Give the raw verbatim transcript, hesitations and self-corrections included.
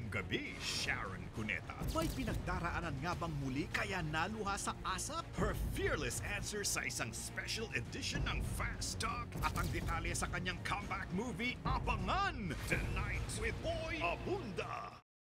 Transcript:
Ngayong gabi, Sharon Cuneta. May pinagdaraanan nga bang muli kaya naluha sa asap? Her fearless answer sa isang special edition ng Fast Talk at ang detalye sa kanyang comeback movie, Abangan! Tonight with Boy Abunda!